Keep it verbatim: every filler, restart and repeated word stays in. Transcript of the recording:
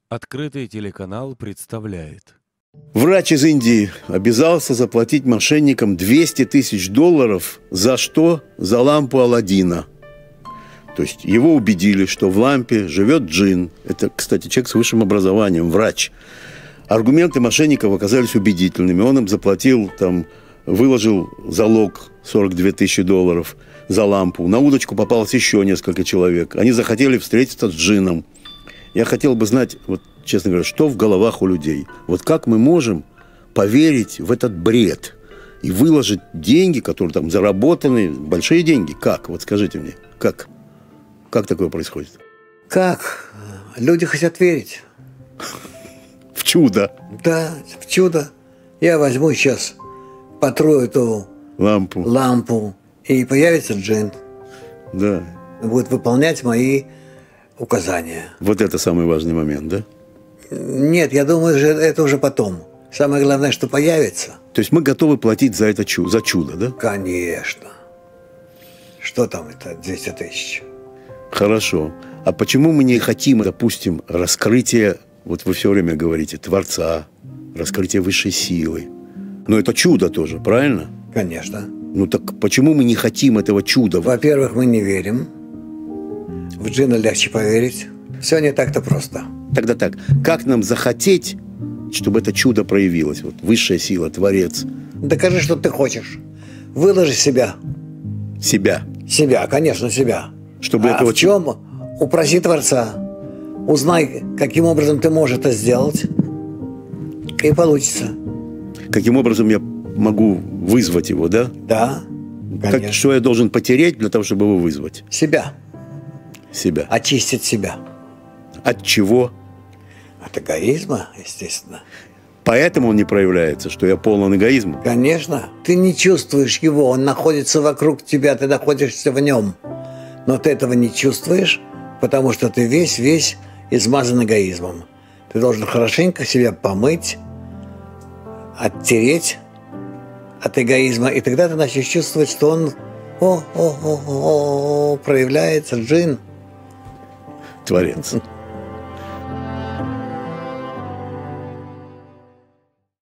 Открытый телеканал представляет. Врач из Индии обязался заплатить мошенникам двести тысяч долларов. За что? За лампу Аладдина. То есть его убедили, что в лампе живет джин. Это, кстати, человек с высшим образованием, врач. Аргументы мошенников оказались убедительными. Он им заплатил, там, выложил залог сорок две тысячи долларов за лампу. На удочку попалось еще несколько человек. Они захотели встретиться с джином. Я хотел бы знать, вот, честно говоря, что в головах у людей. Вот как мы можем поверить в этот бред и выложить деньги, которые там заработаны, большие деньги? Как? Вот скажите мне, как? Как такое происходит? Как? Люди хотят верить. В чудо. Да, в чудо. Я возьму сейчас, потру эту лампу, лампу и появится джин. Да. Будет выполнять мои указания. Вот это самый важный момент, да? Нет, я думаю, это уже потом. Самое главное, что появится. То есть мы готовы платить за это чудо, за чудо, да? Конечно. Что там это, двести тысяч? Хорошо. А почему мы не хотим, допустим, раскрытия, вот вы все время говорите, Творца, раскрытия высшей силы? Но это чудо тоже, правильно? Конечно. Ну так почему мы не хотим этого чуда? Во-первых, мы не верим. В джина легче поверить. Все не так-то просто. Тогда так, как нам захотеть, чтобы это чудо проявилось? Вот высшая сила, Творец. Докажи, что ты хочешь. Выложи себя. Себя? Себя, конечно, себя. Чтобы а этого... в чем? Упроси Творца. Узнай, каким образом ты можешь это сделать. И получится. Каким образом я могу вызвать его, да? Да, конечно. Как, что я должен потерять для того, чтобы его вызвать? Себя. Себя. Очистить себя. От чего? От эгоизма, естественно. Поэтому он не проявляется, что я полон эгоизма? Конечно. Ты не чувствуешь его, он находится вокруг тебя, ты находишься в нем. Но ты этого не чувствуешь, потому что ты весь-весь измазан эгоизмом. Ты должен хорошенько себя помыть, оттереть от эгоизма, и тогда ты начнешь чувствовать, что он о, о, о, о, о, проявляется, джин. Творец.